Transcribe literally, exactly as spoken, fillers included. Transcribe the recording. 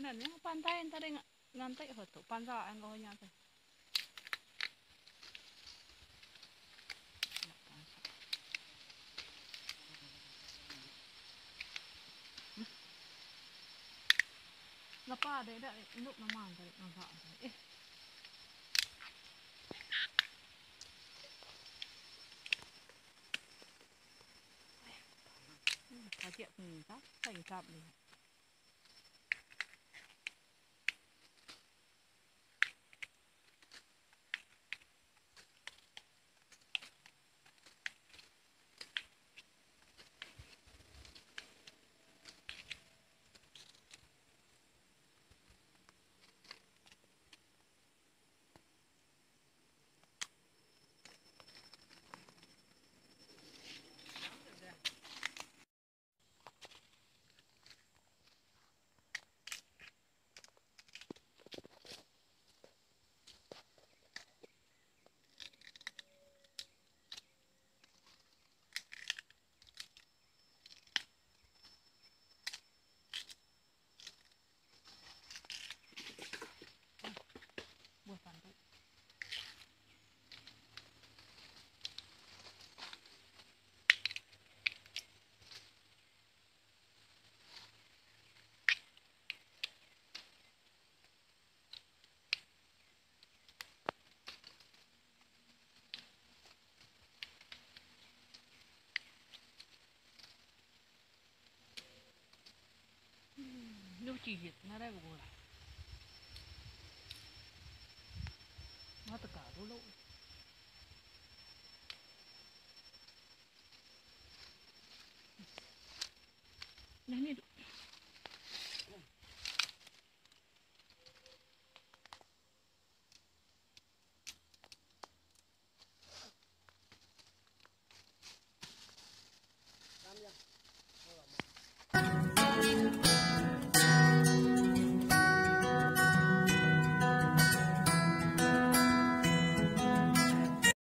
Mana nih pantai ntar ngantai hotu pantai ang nyata. Lapa đấy đã lúc nó màn rồi nó vợ rồi. Có chuyện gì đó thành chậm đi. Buat pantai. Nếu chỉ hiện nó đây rồi. Nó tất cả đôi lỗ. Này này